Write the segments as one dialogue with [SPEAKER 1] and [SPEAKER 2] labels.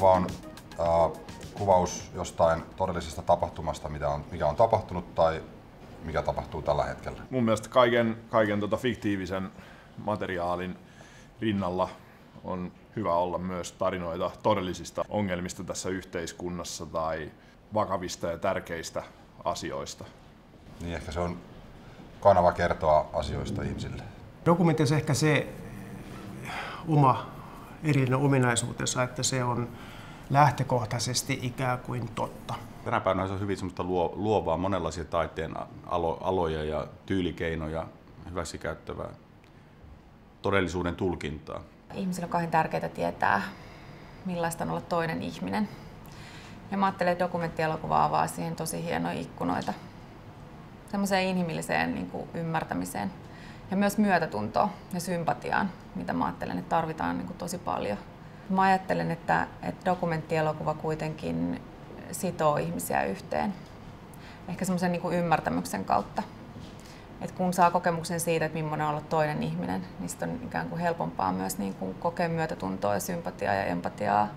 [SPEAKER 1] elokuva on kuvaus jostain todellisesta tapahtumasta, mikä on tapahtunut tai mikä tapahtuu tällä hetkellä.
[SPEAKER 2] Mun mielestä kaiken fiktiivisen materiaalin rinnalla on hyvä olla myös tarinoita todellisista ongelmista tässä yhteiskunnassa tai vakavista ja tärkeistä asioista.
[SPEAKER 1] Niin ehkä se on kanava kertoa asioista ihmisille.
[SPEAKER 3] Dokumentissa ehkä se oma erillinen ominaisuutensa, että se on lähtökohtaisesti ikään kuin totta.
[SPEAKER 4] Tänä päivänä se on hyvin semmoista luovaa, monenlaisia taiteen aloja ja tyylikeinoja hyväksikäyttävää todellisuuden tulkintaa.
[SPEAKER 5] Ihmisille on kauhean tärkeää tietää, millaista on olla toinen ihminen. Ja mä ajattelen, että dokumenttielokuva avaa siihen tosi hienoja ikkunoita. Semmoiseen inhimilliseen ymmärtämiseen ja myös myötätuntoon ja sympatiaan, mitä mä ajattelen, että tarvitaan tosi paljon. Mä ajattelen, että dokumenttielokuva kuitenkin sitoo ihmisiä yhteen. Ehkä semmoisen ymmärtämyksen kautta. Et kun saa kokemuksen siitä, että millainen on olla toinen ihminen, niin sit on ikään kuin helpompaa myös kokea myötätuntoa ja sympatiaa ja empatiaa.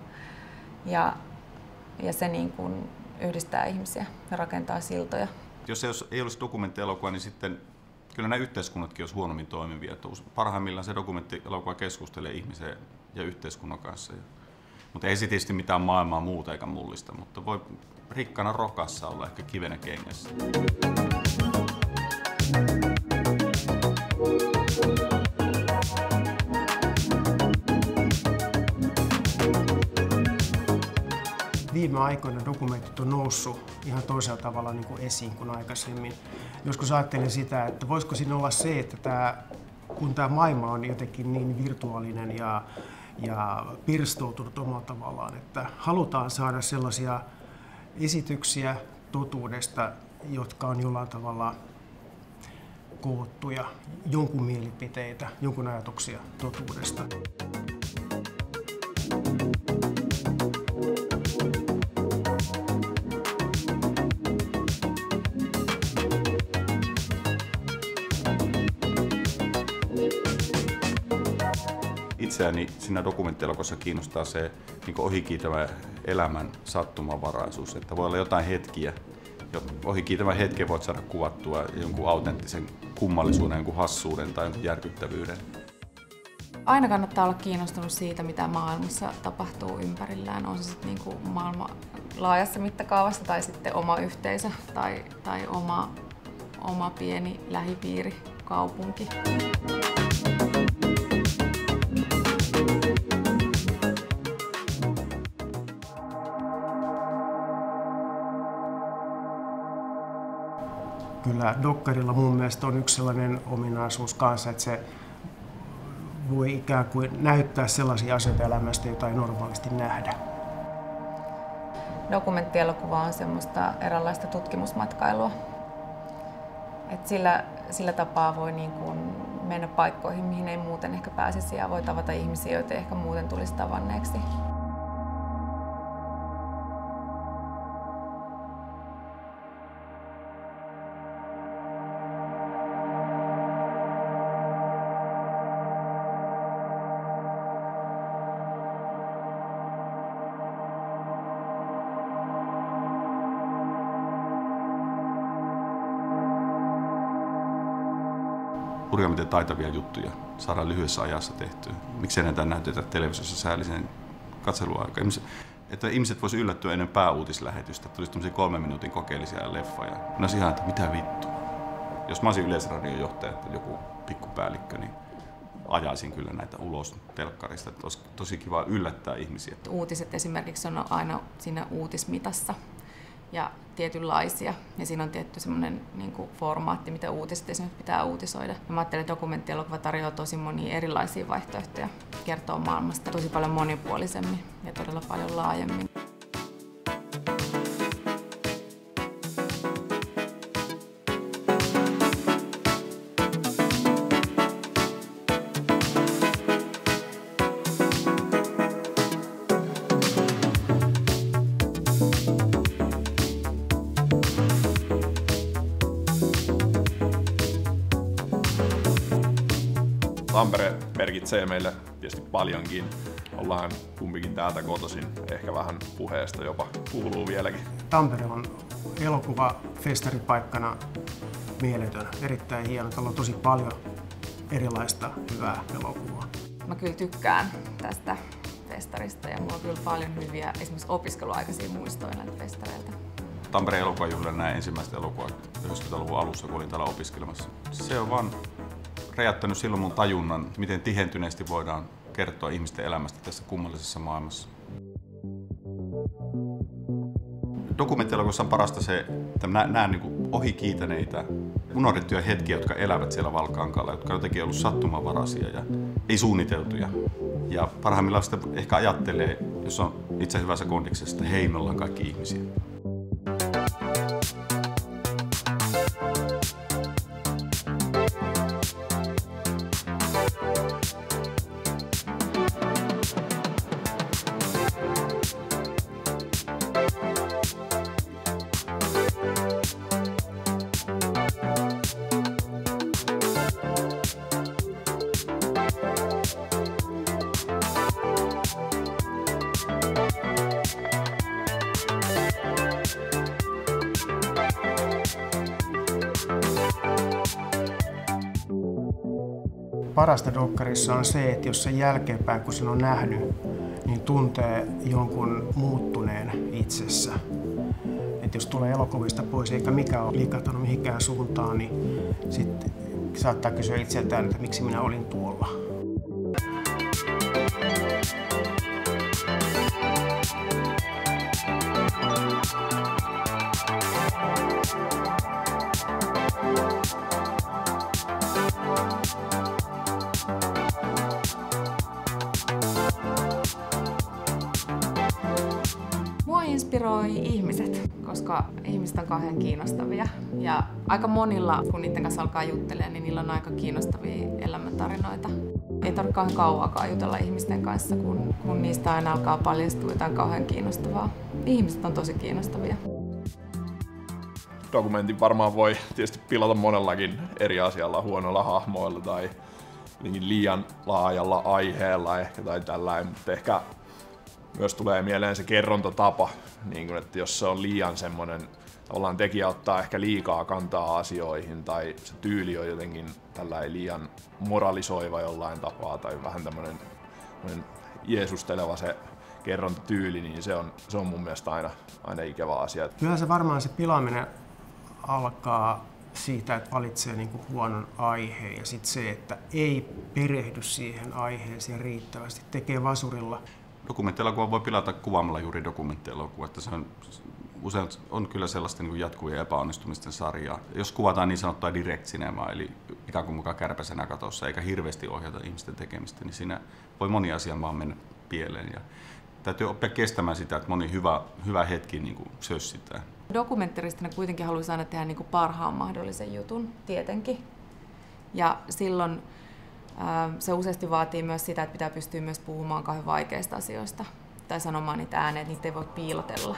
[SPEAKER 5] Ja se yhdistää ihmisiä ja rakentaa siltoja.
[SPEAKER 4] Jos ei olisi dokumenttielokuva, niin sitten kyllä nämä yhteiskunnatkin olisi huonommin toimivia. Parhaimmillaan se dokumenttielokuva keskustelee ihmisen ja yhteiskunnan kanssa. Mutta ei se tietysti mitään maailmaa muuta eikä mullista, mutta voi rikkana rokassa olla ehkä kivenä kengässä.
[SPEAKER 3] Viime aikoina dokumentit on noussut ihan toisella tavalla esiin kuin aikaisemmin. Joskus ajattelin sitä, että voisiko siinä olla se, että kun tämä maailma on jotenkin niin virtuaalinen ja pirstoutunut omalla tavallaan, että halutaan saada sellaisia esityksiä totuudesta, jotka on jollain tavalla koottuja, jonkun mielipiteitä, jonkun ajatuksia totuudesta.
[SPEAKER 4] Itseäni siinä dokumenttielokuvassa kiinnostaa se ohikiitävä elämän sattumanvaraisuus, että voi olla jotain hetkiä. Ohikiitävän hetken voit saada kuvattua jonkun autenttisen kummallisuuden, jonkun hassuuden tai jonkun järkyttävyyden.
[SPEAKER 5] Aina kannattaa olla kiinnostunut siitä, mitä maailmassa tapahtuu ympärillään. On se sitten maailma laajassa mittakaavassa tai sitten oma yhteisö tai oma pieni lähipiiri, kaupunki.
[SPEAKER 3] Kyllä dokkarilla mun mielestä on yksi sellainen ominaisuus kanssa, että se voi ikään kuin näyttää sellaisia asioita elämästä, joita ei normaalisti nähdä.
[SPEAKER 5] Dokumenttielokuva on semmoista eräänlaista tutkimusmatkailua. Et sillä tapaa voi mennä paikkoihin, mihin ei muuten ehkä pääsisi, ja voi tavata ihmisiä, joita ei ehkä muuten tulisi tavanneeksi.
[SPEAKER 4] Hurjaa miten taitavia juttuja saadaan lyhyessä ajassa tehtyä. Miksi näitä näytetään televisiossa säällisen katseluaikaa? Ihmiset voisivat yllättyä ennen pääuutislähetystä, että tulisi tämmöisiä 3 minuutin kokeellisia leffoja. Ne olisi ihan, että mitä vittua. Jos mä olisin Yleisradion johtaja tai joku pikkupäällikkö, niin ajaisin kyllä näitä ulos telkkarista. Että olisi tosi kiva yllättää ihmisiä.
[SPEAKER 5] Uutiset esimerkiksi on aina siinä uutismitassa ja tietynlaisia. Ja siinä on tietty semmoinen formaatti, mitä uutiset esimerkiksi pitää uutisoida. Ja mä ajattelen, että dokumenttielokuva tarjoaa tosi monia erilaisia vaihtoehtoja. Kertoo maailmasta tosi paljon monipuolisemmin ja todella paljon laajemmin.
[SPEAKER 2] Tampere merkitsee meille tietysti paljonkin. ollaan kumpikin täältä kotoisin. Ehkä vähän puheesta jopa kuuluu vieläkin.
[SPEAKER 3] Tampere on elokuvafestaripaikkana mieletön, erittäin hieno. Täällä on tosi paljon erilaista hyvää elokuvaa.
[SPEAKER 5] Mä kyllä tykkään tästä festarista ja mulla on kyllä paljon hyviä esimerkiksi opiskeluaikaisia muistoja näiltä festareilta.
[SPEAKER 4] Tampereen elokuvajuhlilla näin ensimmäiset elokuvat 90-luvun alussa, kun olin täällä opiskelemassa. Se on vaan räjäyttänyt silloin mun tajunnan, miten tihentyneesti voidaan kertoa ihmisten elämästä tässä kummallisessa maailmassa. Dokumenttielokuvassa on parasta se, että näen niin ohikiitäneitä, unohdettuja hetkiä, jotka elävät siellä Valkeakankaalla, jotka on jotenkin ollut sattumanvaraisia ja ei suunniteltuja. Ja parhaimmillaan sitä ehkä ajattelee, jos on itse hyvässä kondiksessa, että hei, me ollaan kaikki ihmisiä.
[SPEAKER 3] Parasta dokkarissa on se, että jos sen jälkeenpäin, kun sen on nähnyt, niin tuntee jonkun muuttuneen itsessä. Että jos tulee elokuvista pois eikä mikään ole liikahtanut mihinkään suuntaan, niin sitten saattaa kysyä itseltään, että miksi minä olin tuolla.
[SPEAKER 5] Mua inspiroi ihmiset, koska ihmiset on kauhean kiinnostavia. Ja aika monilla, kun niiden kanssa alkaa juttelemaan, niin niillä on aika kiinnostavia elämäntarinoita. Ei tarvitse kauhean kauaakaan jutella ihmisten kanssa, kun niistä aina alkaa paljastua jotain kauhean kiinnostavaa. Ihmiset on tosi kiinnostavia.
[SPEAKER 2] Dokumentin varmaan voi tietysti pilata monellakin eri asialla, huonoilla hahmoilla tai liian laajalla aiheella ehkä tai tällainen, mutta ehkä myös tulee mieleen se kerrontatapa, niin kun, että jos se on liian semmoinen, tavallaan tekijä ottaa ehkä liikaa kantaa asioihin tai se tyyli on jotenkin tällainen liian moralisoiva jollain tapaa tai vähän tämmöinen jeesusteleva se kerrontatyyli, niin se on mun mielestä aina ikävä asia.
[SPEAKER 3] Kyllä se varmaan se pilaaminen alkaa siitä, että valitsee niinku huonon aiheen ja sitten se, että ei perehdy siihen aiheeseen riittävästi, tekee vasurilla.
[SPEAKER 4] Dokumenttielokuva voi pilata kuvaamalla juuri dokumenttielokuvaa, että se on usein on kyllä sellaista niin kuin jatkuvia epäonnistumisten sarjaa. Jos kuvataan niin sanottua direct cinemaa, eli ikään kuin mukaan kärpäsenä katossa, eikä hirveästi ohjata ihmisten tekemistä, niin siinä voi moni asia vaan mennä pieleen. Ja täytyy oppia kestämään sitä, että moni hyvä hetki niin kuin sössitään.
[SPEAKER 5] Dokumentteristina kuitenkin haluaisi aina tehdä niin kuin parhaan mahdollisen jutun, tietenkin. Ja silloin se useasti vaatii myös sitä, että pitää pystyä myös puhumaan kauhean vaikeista asioista tai sanomaan niitä ääneen, että niitä ei voi piilotella.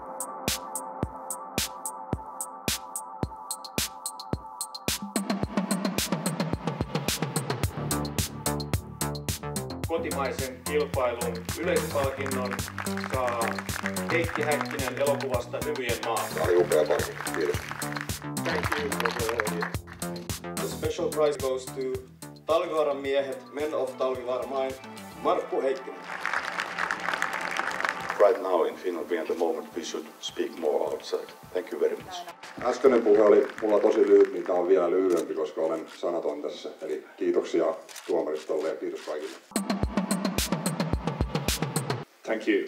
[SPEAKER 6] Kotimaisen kilpailun yleispalkinnon saa Heikki Häkkinen elokuvasta Hyvien maa.
[SPEAKER 1] Tämä oli upea palkinto, kiitos.
[SPEAKER 6] Thank you for the The special prize goes to Talvivaaran miehet, Men of Talvivaara Mine, Markku Heikkinen.
[SPEAKER 4] Right now in Finland we are at the moment we should speak more outside. Thank you very much.
[SPEAKER 1] Äskeinen puhe oli mulla tosi lyhyt, niin tämä on vielä lyhyempi, koska olen sanaton tässä. Eli kiitoksia tuomaristolle ja kiitos kaikille.
[SPEAKER 6] Thank you.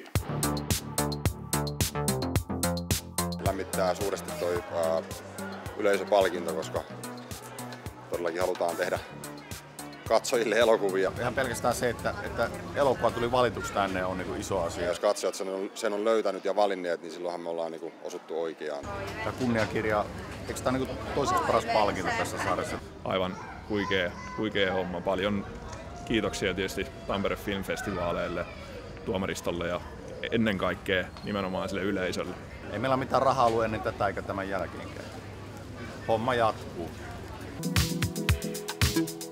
[SPEAKER 1] Lämmittää suuresti toi yleisöpalkinto, koska todellakin halutaan tehdä katsojille elokuvia.
[SPEAKER 7] Ihan pelkästään se, että elokuva tuli valituksi tänne on niin iso asia.
[SPEAKER 1] Ja jos katsojat sen on löytänyt ja valinneet, niin silloinhan me ollaan niin osuttu oikeaan.
[SPEAKER 7] Tämä kunniakirja, eikö tämä niin toiseksi paras palkinto tässä sarjassa?
[SPEAKER 2] Aivan huikea homma. Paljon kiitoksia tietysti Tampere Filmfestivaaleille, tuomaristolle ja ennen kaikkea nimenomaan sille yleisölle.
[SPEAKER 7] Ei meillä mitään rahaa ollut ennen tätä eikä tämän jälkeenkään. Homma jatkuu.